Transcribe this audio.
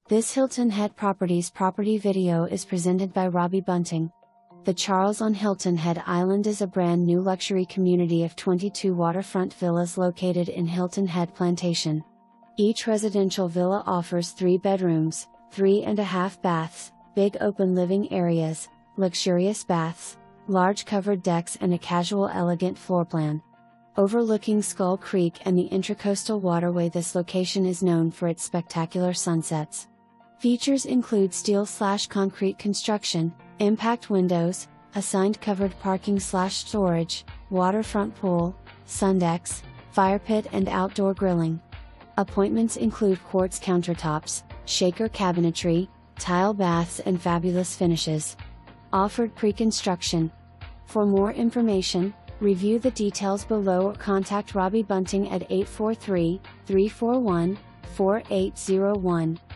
This Hilton Head Properties property video is presented by Robbie Bunting. The Charles on Hilton Head Island is a brand new luxury community of 22 waterfront villas located in Hilton Head Plantation. Each residential villa offers 3 bedrooms, 3.5 baths, big open living areas, luxurious baths, large covered decks and a casual elegant floor plan. Overlooking Skull Creek and the Intra-Coastal waterway, this location is known for its spectacular sunsets. Features include steel/concrete construction, impact windows, assigned covered parking/storage, waterfront pool, sundecks, firepit and outdoor grilling. Appointments include quartz countertops, shaker cabinetry, tile baths and fabulous finishes. Offered pre-construction. For more information, review the details below or contact Robbie Bunting at 843-341-4801.